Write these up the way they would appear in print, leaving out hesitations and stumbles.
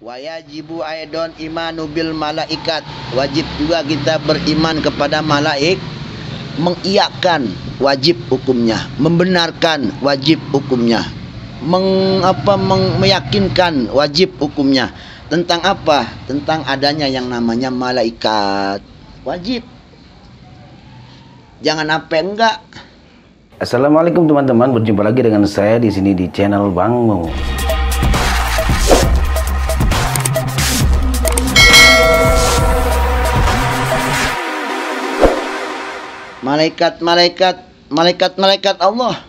Wa yajibu aidon imanu bil malaikat. Wajib juga kita beriman kepada malaik, mengiyakan wajib hukumnya, membenarkan wajib hukumnya, meyakinkan wajib hukumnya. Tentang apa? Tentang adanya yang namanya malaikat. Wajib. Jangan apa enggak. Assalamualaikum teman-teman, berjumpa lagi dengan saya di sini di channel Bang Mo. Malaikat Allah.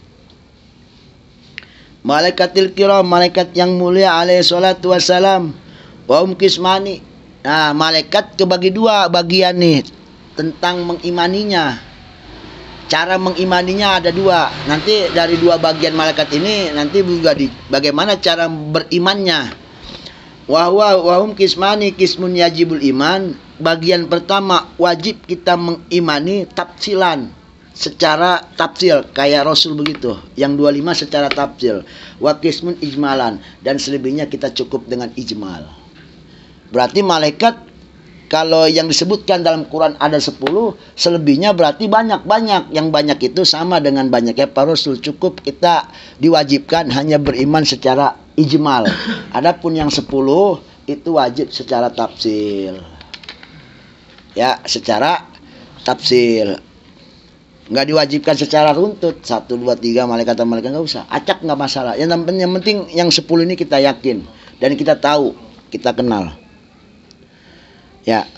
Malaikatil kiram, malaikat yang mulia alaihi salatu wassalam. Wa kismani. Nah, malaikat kebagi dua bagian nih tentang mengimaninya. Cara mengimaninya ada dua. Nanti dari dua bagian malaikat ini nanti juga bagaimana cara berimannya. Wahum kismani kismun yajibul iman. Bagian pertama wajib kita mengimani tafsilan, secara tafsil kayak Rasul begitu. Yang 25 secara tafsil. Wa kismun ijmalan, dan selebihnya kita cukup dengan ijmal. Berarti malaikat kalau yang disebutkan dalam Quran ada 10, selebihnya berarti banyak-banyak. Yang banyak itu sama dengan banyaknya para Rasul. Cukup kita diwajibkan hanya beriman secara ijmal. Adapun yang 10 itu wajib secara tafsil. Ya, secara tafsil. Nggak diwajibkan secara runtut. 1, 2, 3 malaikat nggak usah. Acak nggak masalah. Yang penting yang 10 ini kita yakin dan kita tahu, kita kenal. Ya.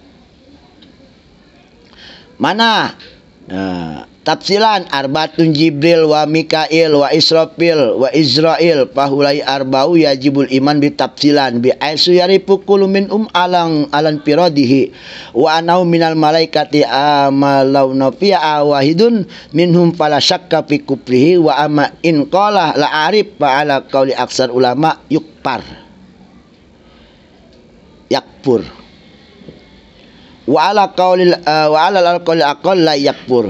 Mana? Tafsilan arbatun Jibril wa Mikail wa Israfil wa Izrail fahulai arba'u yajibul iman bi tafsilan bi aisu yarifu kullu min alang alan piradihi wa anau minal malaikati amalauna fi awahidun minhum fala syakka fi kufrihi wa amma in qala la arif fa ala qauli aksar ulama yakfur wa ala qaulil wa ala al-qauli aqall la yakfur.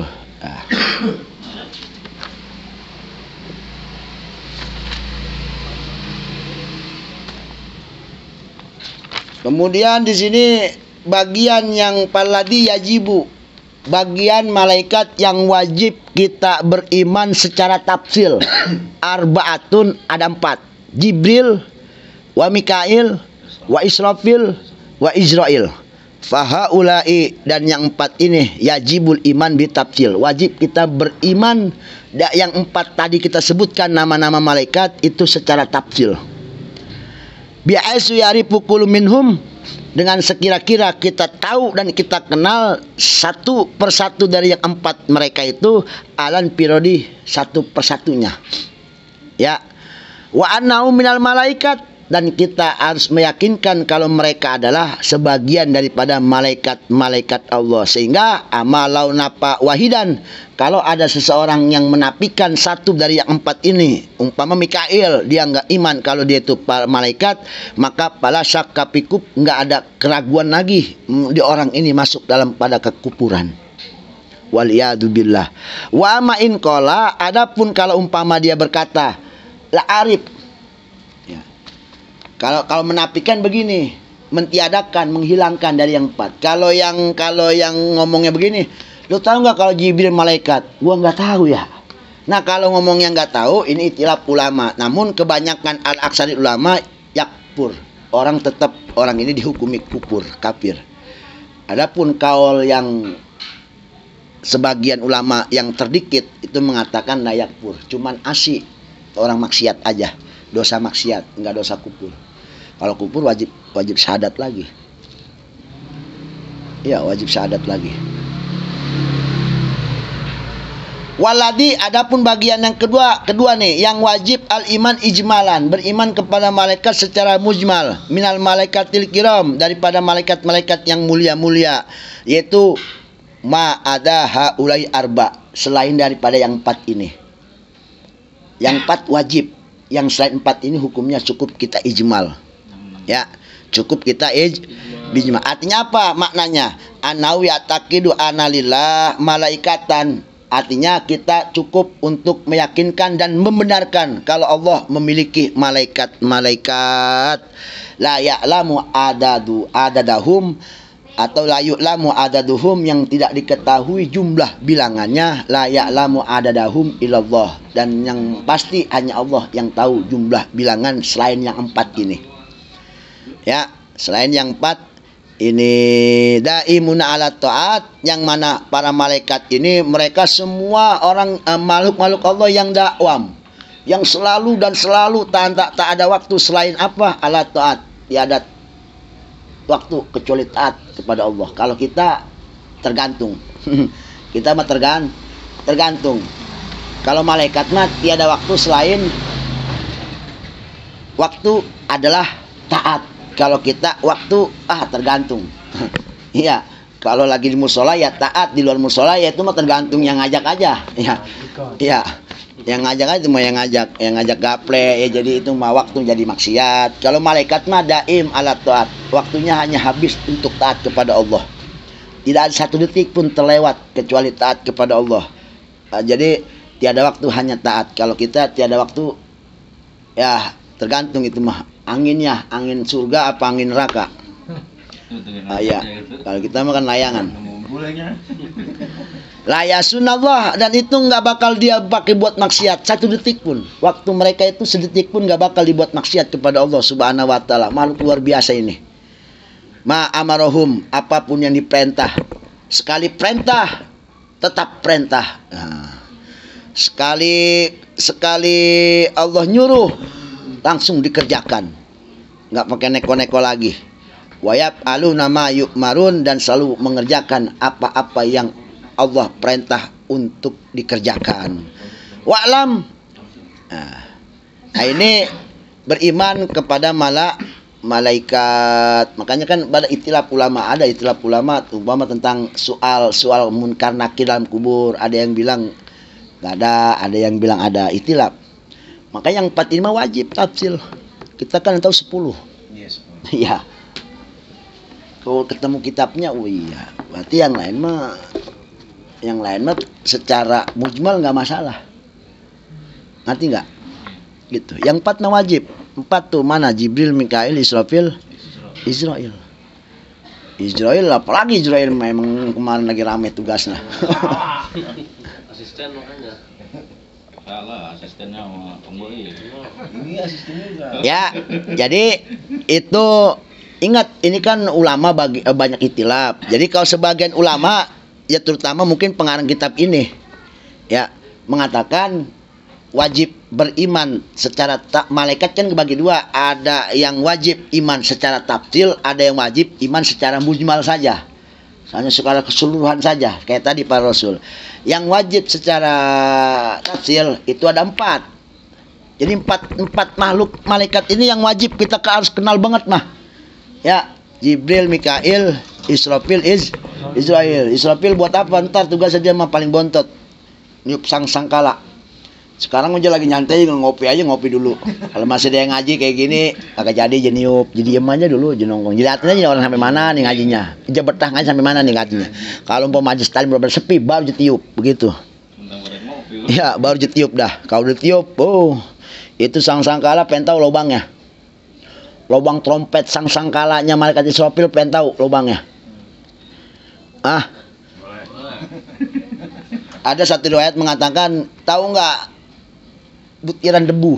Kemudian di sini bagian yang paladi yajibu, bagian malaikat yang wajib kita beriman secara tafsil. Arbaatun, ada 4. Jibril, wa Mikail, wa Israfil, wa Izrail. Fahaulai, dan yang 4 ini yajibul iman bitafsil. Wajib kita beriman. Yang 4 tadi kita sebutkan nama-nama malaikat itu secara tafsil. Bi'aisu yarifu kullu minhum, dengan sekira-kira kita tahu dan kita kenal satu persatu dari yang 4 mereka itu alan pirodi, satu persatunya. Ya. Wa annau minal malaikat, dan kita harus meyakinkan kalau mereka adalah sebagian daripada malaikat-malaikat Allah. Sehingga amalau napa wahidan, kalau ada seseorang yang menafikan satu dari yang 4 ini, umpama Mikail, dia nggak iman kalau dia itu malaikat, maka pala syakka fikub, nggak ada keraguan lagi di orang ini masuk dalam pada kekufuran. Waliyadu billah. Wa ma in qala, adapun kalau umpama dia berkata la arif, kalau menafikan begini, mentiadakan, menghilangkan dari yang 4. Kalau yang ngomongnya begini, lu tahu nggak kalau Jibril malaikat? Gua nggak tahu ya. Nah, kalau ngomongnya nggak tahu, ini ikhtilaf ulama. Namun kebanyakan al-aksari ulama yakfur. Orang ini dihukumi kufur, kafir. Adapun kaul yang sebagian ulama yang terdikit itu mengatakan la yakfur. Cuman asy, orang maksiat aja. Dosa maksiat, nggak dosa kufur. Kalau kufur wajib syahadat lagi. Ya, wajib syahadat lagi. Waladi, adapun bagian yang kedua nih, yang wajib al-iman ijmalan, beriman kepada malaikat secara mujmal, minal malaikatil kiram, daripada malaikat-malaikat yang mulia-mulia, yaitu ma ada haulai arba, selain daripada yang 4 ini. Yang 4 wajib. Yang selain 4 ini hukumnya cukup kita ijmal. Ya, cukup kita ijmal. Artinya apa maknanya? Anawi atakidu analillah malaikatan Artinya kita cukup untuk meyakinkan dan membenarkan kalau Allah memiliki malaikat-malaikat. La ya'lamu adadahum atau la yu'lamu adaduhum, yang tidak diketahui jumlah bilangannya. La ya'lamu adadahum illallah, dan yang pasti hanya Allah yang tahu jumlah bilangan selain yang 4 ini. Ya, selain yang 4 ini daimuna ala taat, yang mana para malaikat ini mereka semua orang makhluk-makhluk Allah yang dakwam, yang selalu dan selalu tak ada waktu selain apa? Ala taat. Tiada waktu kecuali taat kepada Allah. Kalau kita tergantung. Kita mah tergantung. Kalau malaikat mah tiada waktu selain waktu adalah taat. Kalau kita waktu tergantung. Iya, kalau lagi di musola ya taat, di luar musola ya itu mah tergantung yang ngajak aja. Iya. Iya. Yang ngajak aja mah yang ngajak gaple ya, jadi itu mah waktu jadi maksiat. Kalau malaikat mah daim ala taat. Waktunya hanya habis untuk taat kepada Allah. Tidak ada satu detik pun terlewat kecuali taat kepada Allah. Jadi tiada waktu, hanya taat. Kalau kita tiada waktu ya tergantung itu mah anginnya, angin surga apa angin neraka. Ya, kalau kita makan layangan. Layasunallah, dan itu nggak bakal dia pakai buat maksiat satu detik pun. Waktu mereka itu sedetik pun nggak bakal dibuat maksiat kepada Allah Subhanahu wa taala. Makhluk luar biasa ini. Ma amarohum, apapun yang diperintah, sekali perintah tetap perintah. Sekali Allah nyuruh langsung dikerjakan, nggak pakai neko-neko lagi. Wayab alu nama yukmarun, dan selalu mengerjakan apa-apa yang Allah perintah untuk dikerjakan. Wa'lam. Nah, ini beriman kepada malaikat. Makanya kan pada itilaf ulama, ada itilaf ulama umpama tentang soal munkar nakir dalam kubur. Ada yang bilang nggak ada yang bilang ada, itilaf. Makanya yang 4 ini mah wajib tafsir. Kita kan tahu 10. Iya. Kalau ketemu kitabnya, oh iya. Berarti yang lain mah secara mujmal nggak masalah. Ngerti nggak? Gitu. Yang 4 mah wajib. 4 tuh mana? Jibril, Mikail, Israfil, Israel. Israel, apalagi Israel memang kemarin lagi rame tugasnya. Asisten makanya. Salah, asistennya ini asistennya juga. Ya, jadi itu ingat, ini kan ulama banyak itilaf. Jadi kalau sebagian ulama, ya terutama mungkin pengarang kitab ini, ya mengatakan wajib beriman secara malaikat kan kebagi 2. Ada yang wajib iman secara tafsil, ada yang wajib iman secara mujmal saja. Hanya secara keseluruhan saja, kayak tadi para Rasul. Yang wajib secara tafsil itu ada 4. Jadi 4 makhluk malaikat ini yang wajib kita harus kenal banget mah. Ya, Jibril, Mikail, Israfil, Israel. Israfil buat apa? Ntar tugas saja mah paling bontot. Niup sangkala. Sekarang aja lagi nyantai, ngopi dulu. Kalau masih ada yang ngaji kayak gini, kagak jadi niup. Jadi diem aja dulu, jenongkong. Jadi artinya orang sampai mana nih ngajinya. Dia betah ngaji sampai mana nih ngajinya. Kalau mau majlis tadi benar sepi, baru ditiup begitu. Ya, baru ditiup dah. Kalau ditiup, itu sangkala pengen tahu lubangnya. Lubang trompet sangkalanya malaikat Israfil pengen tahu lubangnya. Ada satu riwayat mengatakan, tahu nggak butiran debu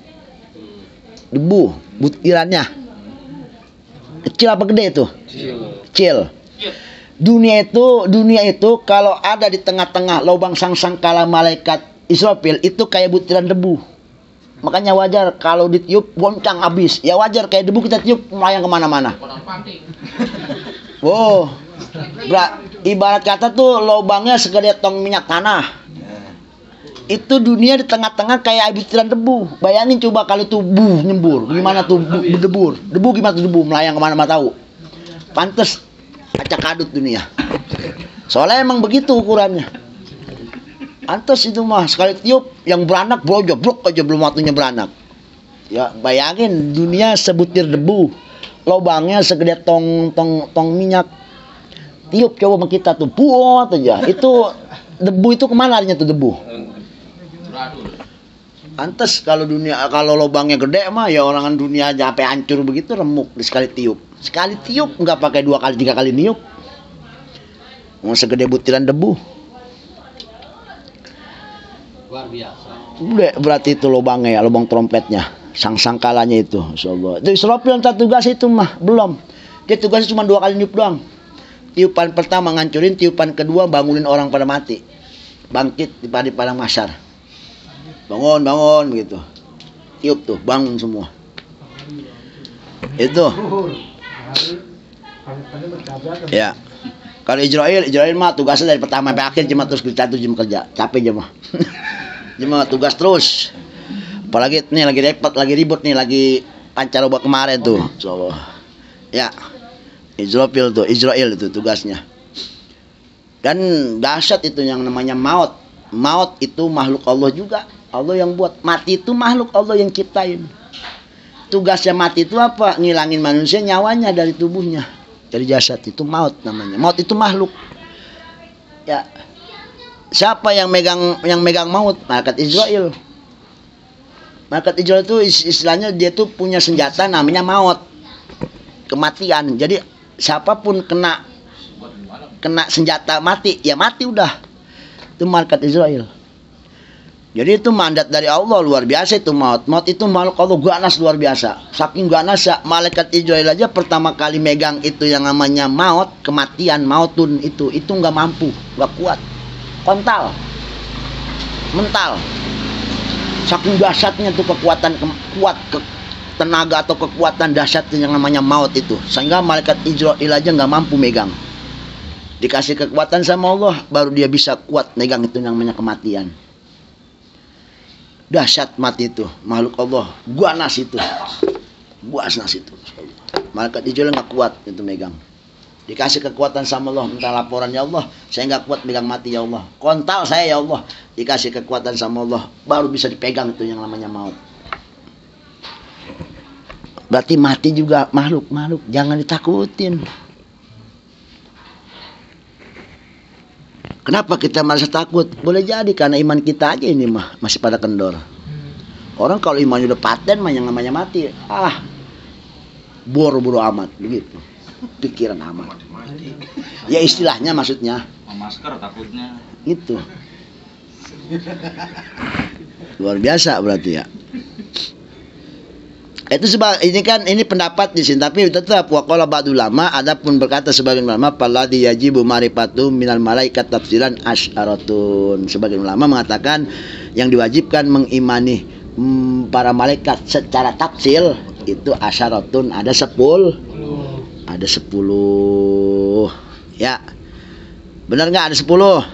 butirannya kecil apa gede itu? Kecil. Dunia itu kalau ada di tengah-tengah lubang sangkala malaikat Israfil itu kayak butiran debu. Makanya wajar kalau ditiup goncang habis. Ya wajar, kayak debu kita tiup melayang kemana-mana. Ibarat kata tuh lubangnya segede tong minyak tanah. Itu dunia di tengah-tengah kayak butiran debu. Bayangin coba kalau tubuh nyembur, gimana tuh debu gimana tuh debu melayang kemana-mana tahu. Pantes acak adut dunia. Soalnya emang begitu ukurannya. Pantes itu mah sekali tiup yang beranak jeblok aja belum waktunya beranak. Ya bayangin dunia sebutir debu, lubangnya segede tong minyak. Tiup coba sama kita tuh buat aja. Itu debu itu kemana larinya tuh debu? Beratur. Antes kalau lubangnya gede mah ya orangan dunia aja sampai hancur begitu remuk sekali tiup. Sekali tiup nggak pakai 2 kali 3 kali niup. Mau segede butiran debu. Luar biasa. Udah berarti itu lubangnya ya, lubang trompetnya. Sangkalanya itu, insyaallah. Itu Israfil yang tugas itu mah belum. Dia tugasnya cuma 2 kali niup doang. Tiupan pertama ngancurin, tiupan kedua bangunin orang pada mati. Bangkit di padang mahsyar. Bangun begitu. Tiup tuh, bangun semua. Itu. Ya. Kalau Israel mah tugasnya dari pertama sampai akhir cuma terus jam kerja. Capek aja mah. Cuma tugas terus. Apalagi nih lagi repot, lagi ribut nih, lagi pancaroba kemarin tuh. Insyaallah. Ya. Israel itu tugasnya. Dan dahsyat itu yang namanya maut. Maut itu makhluk Allah juga. Allah yang buat. Mati itu makhluk Allah yang ciptain. Tugasnya mati itu apa? Ngilangin manusia nyawanya dari tubuhnya, dari jasad. Itu maut namanya. Maut itu makhluk. Ya. Siapa yang megang maut? Malaikat Israel. Malaikat Israel itu istilahnya dia tuh punya senjata namanya maut. Kematian. Jadi siapapun kena senjata mati, ya mati udah. Itu malaikat Israel. Jadi itu mandat dari Allah, luar biasa itu maut. Maut itu makhluk Allah ganas luar biasa. Saking ganasnya malaikat Israel aja pertama kali megang itu yang namanya maut, kematian, mautun itu nggak mampu, nggak kuat. Kontal. Mental. Saking dahsyatnya tuh kekuatan tenaga atau kekuatan dahsyatnya yang namanya maut itu. Sehingga malaikat Israel aja nggak mampu megang. Dikasih kekuatan sama Allah baru dia bisa kuat megang itu yang namanya kematian. Dahsyat mati itu, makhluk Allah, ganas itu. Malaikat Israel nggak kuat itu megang. Dikasih kekuatan sama Allah, minta laporan, ya Allah, saya nggak kuat megang mati ya Allah. Kontal saya ya Allah. Dikasih kekuatan sama Allah, baru bisa dipegang itu yang namanya maut. Berarti mati juga makhluk, jangan ditakutin. Kenapa kita merasa takut? Boleh jadi karena iman kita aja ini mah masih pada kendor. Orang kalau imannya udah paten mah yang namanya mati, boro-boro amat begitu. Pikiran amat. Ya istilahnya maksudnya. Masker takutnya. Itu. Luar biasa berarti ya. Itu sebab ini pendapat di sini, tapi tetap waqala ba'd ulama, adapun berkata sebagian ulama falladhi yajibu ma'rifatu minal malaikat tafsiran asyaratun. Sebagian ulama mengatakan yang diwajibkan mengimani para malaikat secara tafsil itu asyaratun, ada 10. Ada 10. Ya. Benar enggak ada 10?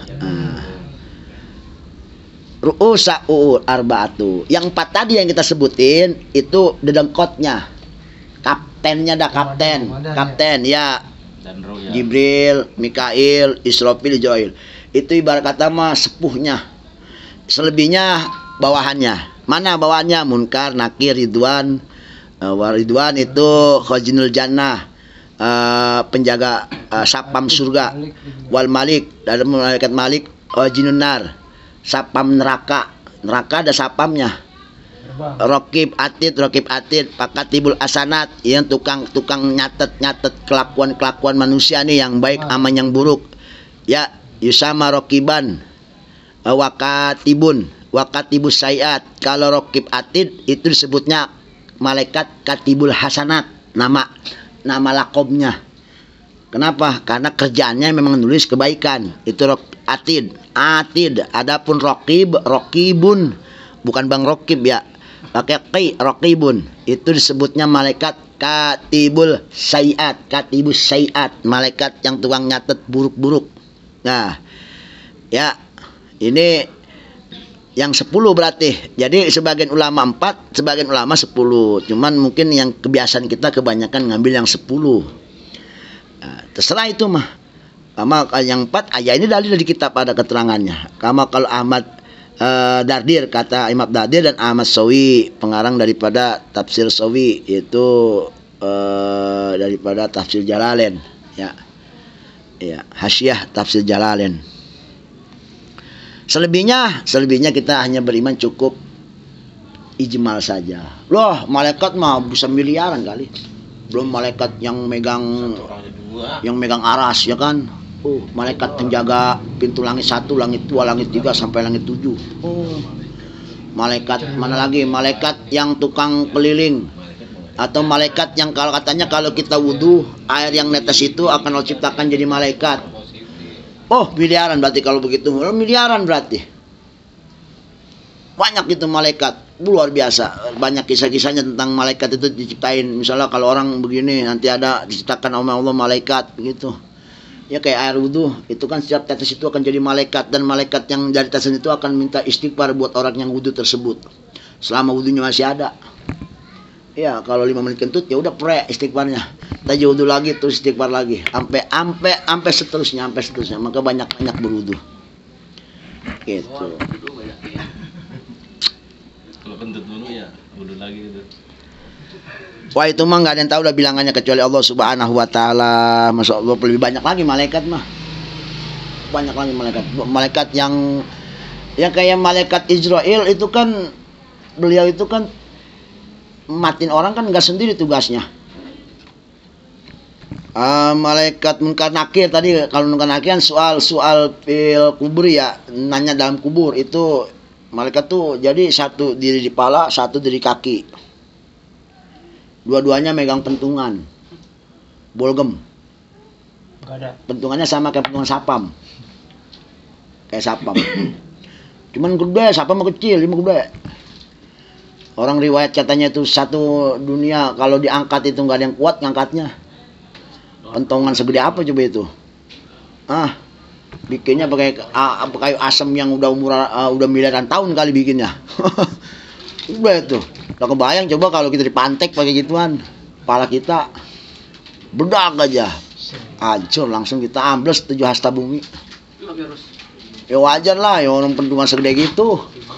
Ru'usa'ul arba'atu. Yang 4 tadi yang kita sebutin itu dedengkotnya. Kaptennya dah kapten ya. Jibril, Mikail, Israfil, Joil. Itu ibarat kata mah sepuhnya. Selebihnya bawahannya. Mana bawahannya? Munkar, Nakir, Ridwan. Ridwan itu khazinul jannah. Penjaga sapam surga. Wal Malik, dari malaikat Malik, jinun nar. Sapam neraka ada sapamnya. Rokib atid, pakatibul asanat, yang tukang nyatet kelakuan manusia nih, yang baik sama yang buruk. Ya, yusama rokiban, wakatibus sayiat. Kalau rokib atid itu disebutnya malaikat katibul hasanat, nama lakobnya. Kenapa? Karena kerjaannya memang nulis kebaikan. Itu atid. Adapun rokibun, bukan bang rokib ya. Pakai qi, rokibun. Itu disebutnya malaikat katibus sayiat, malaikat yang tukang nyatet buruk-buruk. Nah, ya ini yang 10 berarti. Jadi sebagian ulama 4, sebagian ulama 10. Cuman mungkin yang kebiasaan kita kebanyakan ngambil yang 10. Terserah itu mah. Sama yang 4 ayat ini dari kitab ada keterangannya. Kalau Ahmad Dardir, kata Imam Dardir dan Ahmad Sawi, pengarang daripada tafsir Sawi, itu daripada tafsir Jalalain, ya. Ya, Hasyiah tafsir Jalalain. Selebihnya kita hanya beriman cukup ijmal saja. Loh, malaikat mah bisa miliaran kali. Belum malaikat yang megang aras ya kan. Malaikat penjaga pintu langit 1, langit 2, langit 3 sampai langit 7. Malaikat mana lagi? Malaikat yang tukang keliling. Atau malaikat yang kalau katanya kalau kita wudhu, air yang netes itu akan Allah ciptakan jadi malaikat. Oh, miliaran berarti kalau begitu. Miliaran berarti. Banyak itu malaikat. Luar biasa. Banyak kisah-kisahnya tentang malaikat itu diciptain. Misalnya kalau orang begini nanti ada diciptakan oleh Allah malaikat begitu. Ya kayak air wudhu, itu kan setiap tetes itu akan jadi malaikat. Dan malaikat yang dari tetes itu akan minta istighfar buat orang yang wudhu tersebut. Selama wudhunya masih ada. Ya kalau 5 menit kentut ya udah istighfarnya. Tadi wudhu lagi terus istighfar lagi. Sampai seterusnya. Maka banyak berwudhu. Gitu. Kalau kentut dulu ya wudhu lagi gitu. Wah itu mah nggak ada yang tahu udah bilangannya kecuali Allah Subhanahu Wa Taala. Masya Allah lebih banyak lagi malaikat mah. Banyak lagi malaikat yang kayak malaikat Israel itu kan beliau itu kan matiin orang kan nggak sendiri tugasnya. Malaikat Munkar Nakir tadi, kalau Munkar Nakir soal fil kubur ya, nanya dalam kubur itu malaikat tuh jadi satu diri di pala, satu diri kaki. Dua-duanya megang pentungan. Bolgem. Pentungannya sama kayak pentungan sapam. Kayak sapam. Cuman gede, sapam mah kecil, ini gede. Orang riwayat katanya itu satu dunia kalau diangkat itu nggak ada yang kuat ngangkatnya. Pentongan segede apa coba itu? Bikinnya pakai kayu asam yang udah udah miliaran tahun kali bikinnya. Udah itu. Udah kebayang coba kalau kita dipantek pakai gituan. Kepala kita bedak aja. Hancur langsung kita ambles 7 hasta bumi. Ya wajar lah ya orang pentungan segede gitu.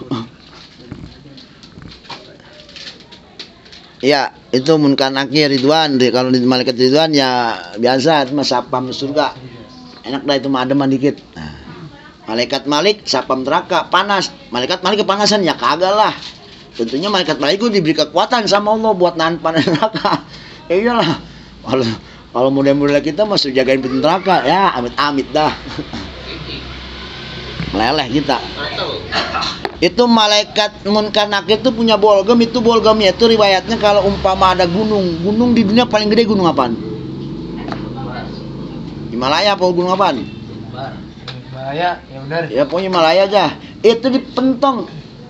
Ya, itu Munkar Nakir Ridwan. Kalau di malaikat Ridwan ya biasa itu mah sapam surga. Enak dah itu mah ademan dikit. Nah, malaikat Malik sapam neraka panas. Malaikat Malik kepanasan ya kagak lah. Tentunya malaikat Malik itu diberi kekuatan sama Allah buat nahan panas neraka. Ya iyalah. Kalau model-model kita masih jagain pintu neraka ya amit-amit dah. Meleleh kita. Itu malaikat Munkar Nakir itu punya bolgem, itu bolgemnya itu riwayatnya kalau umpama ada gunung di dunia paling gede gunung apaan? Himalaya apa gunung apaan? Himalaya, ya benar. Ya pokoknya Himalaya aja. Itu dipentong,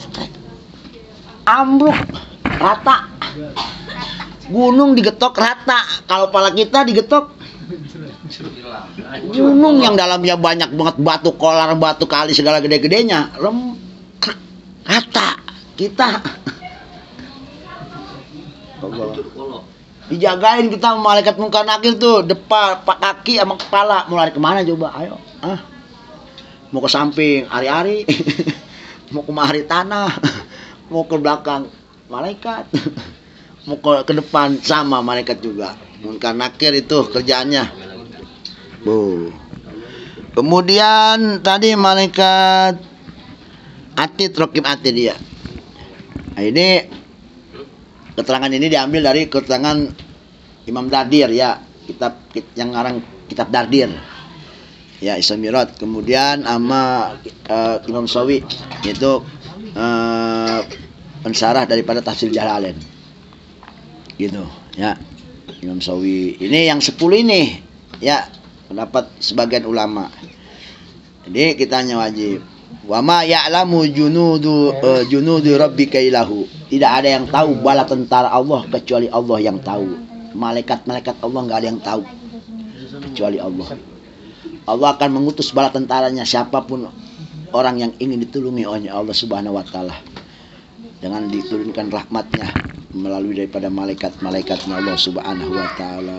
ambruk, rata. Gunung digetok rata. Kalau pala kita digetok gunung yang dalamnya banyak banget batu kolar, batu kali segala gede-gedenya rata kita dijagain kita malaikat Munkar Nakir tuh depan pak kaki sama kepala. Mau lari kemana coba? Ayo mau ke samping ari-ari mau kemari tanah mau ke belakang malaikat mau ke depan sama malaikat juga. Munkar Nakir itu kerjaannya. Kemudian tadi malaikat Atid, Raqib Atid dia. Nah, ini keterangan ini diambil dari keterangan Imam Dardir ya, kitab yang ngarang kitab Dardir. Ya, Isra Mi'raj. Kemudian sama Imam Sawi yaitu pensarah daripada tafsir Jalalain. Gitu, ya. Imam Sawi. Ini yang 10 ini ya, pendapat sebagian ulama. Jadi kita hanya wajib. Wa ma ya'lamu junudu rabbika ilahu. Tidak ada yang tahu bala tentara Allah kecuali Allah yang tahu. Malaikat-malaikat Allah enggak ada yang tahu kecuali Allah. Allah akan mengutus bala tentaranya siapapun orang yang ingin ditulungi oleh Allah Subhanahu wa taala. Dengan diturunkan rahmatnya melalui daripada malaikat-malaikatnya Allah Subhanahu wa taala.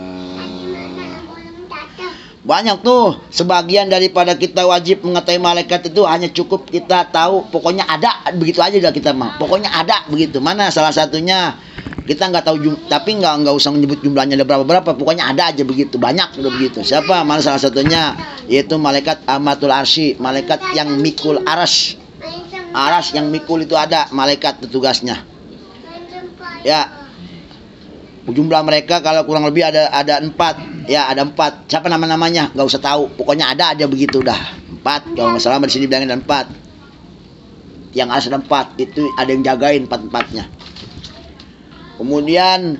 Banyak tuh sebagian daripada kita wajib mengetahui malaikat itu hanya cukup kita tahu pokoknya ada begitu aja udah kita mah. Pokoknya ada begitu. Mana salah satunya Kita nggak tahu tapi nggak usah menyebut jumlahnya ada berapa, pokoknya ada aja begitu, banyak udah begitu. Siapa? Mana salah satunya? Yaitu malaikat amatul arsy, malaikat yang mikul aras. Aras yang mikul itu ada malaikat tugasnya. Ya. Jumlah mereka kalau kurang lebih ada 4. Ya, ada 4. Siapa namanya? Nggak usah tahu. Pokoknya ada aja begitu dah. 4. Kalau nggak salah di sini bilangin ada 4. Yang aras ada 4. Itu ada yang jagain 4-4-nya. Kemudian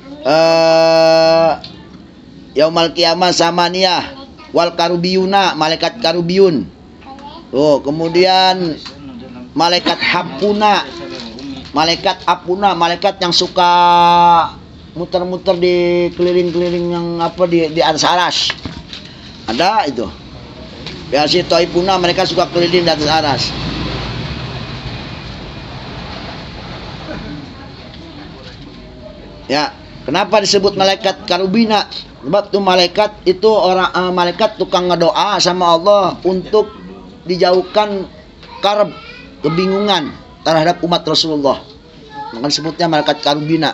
Yaumal Qiyamah Samaniyah wal Karubiyuna, malaikat Karubiyun. Oh, kemudian malaikat Hapuna, malaikat Apuna, malaikat yang suka muter-muter di keliling-keliling yang di atas aras. Ada itu. Biasa Taifuna, mereka suka keliling di atas aras. Ya, kenapa disebut malaikat karubina? Sebab itu malaikat itu malaikat tukang ngedoa sama Allah untuk dijauhkan karb, kebingungan terhadap umat Rasulullah. Maka disebutnya malaikat karubina.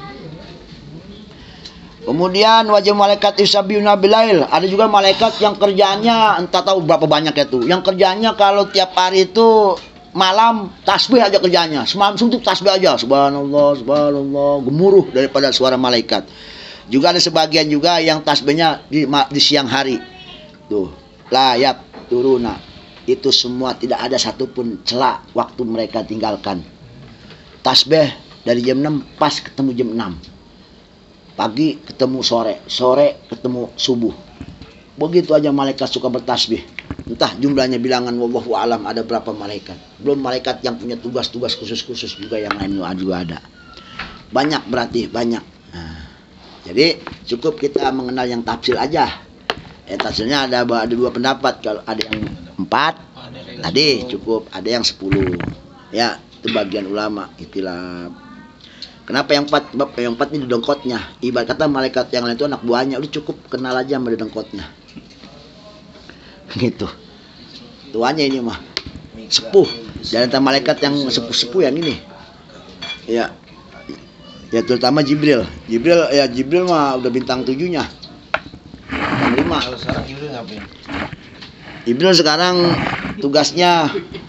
Kemudian wajah malaikat Isabiuna Bilail. Ada juga malaikat yang kerjaannya entah tahu berapa banyak itu. Yang kerjaannya kalau tiap hari itu malam tasbih aja kerjanya. Semalam suntuk tasbih aja. Subhanallah, subhanallah, gemuruh daripada suara malaikat. Juga ada sebagian juga yang tasbihnya di siang hari. Tuh, layap turuna. Itu semua tidak ada satupun celah waktu mereka tinggalkan. Tasbih dari jam 6 pas ketemu jam 6. Pagi ketemu sore, sore ketemu subuh. Begitu aja malaikat suka bertasbih. Entah jumlahnya bilangan wallahu alam ada berapa malaikat. Belum malaikat yang punya tugas-tugas khusus-khusus juga yang lain juga ada. Banyak berarti banyak. Nah, jadi cukup kita mengenal yang tafsir aja. Tafsirnya ada 2 pendapat. Kalau ada yang 4 tadi cukup, ada yang 10. Ya, itu bagian ulama ikhtilaf. Kenapa yang 4? Sebab yang 4 ini dengkotnya. Ibarat kata malaikat yang lain itu anak buahnya. Udah cukup kenal aja sama dengkotnya. Gitu. Tuanya ini mah sepuh. Dan antara malaikat yang sepuh-sepuh yang ini. Ya. Ya terutama Jibril. Jibril mah udah bintang 7-nya. Yang 5. Kalau sekarang Jibril ngapain? Jibril sekarang tugasnya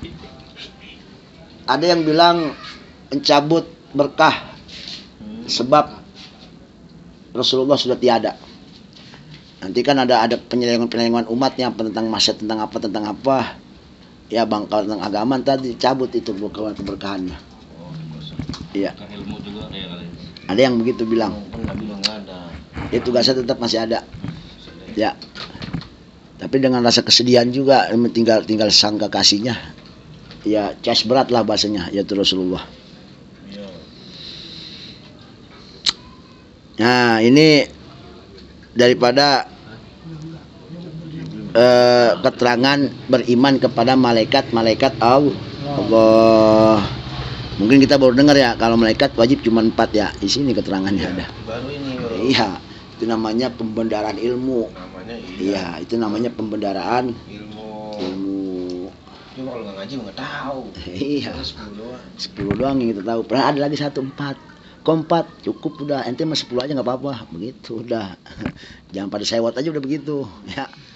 ada yang bilang mencabut berkah. Sebab Rasulullah sudah tiada. Nanti kan ada penyelewengan umatnya tentang masa tentang apa. Ya bangkal tentang agama tadi cabut itu keberkahannya. Iya. Ilmu juga kayak Ada yang begitu bilang. Ada. Ya tugasnya tetap masih ada. Ya. Tapi dengan rasa kesedihan juga tinggal sangka kasihnya. Ya cas berat lah bahasanya yaitu Rasulullah. Nah ini daripada keterangan beriman kepada malaikat Allah. Mungkin kita baru dengar ya kalau malaikat wajib cuma 4 ya. Di sini keterangannya ada. Baru ini. Iya, itu namanya pembendaraan ilmu. Iya, itu namanya pembendaraan ilmu. Cuma kalau nggak ngaji nggak tahu. Iya. 10 doang. 10 doang yang kita tahu. Pernah ada lagi 1 4. Kompat cukup udah, ente mah 10 aja nggak apa-apa, begitu udah. Jangan pada sewot aja udah begitu, ya.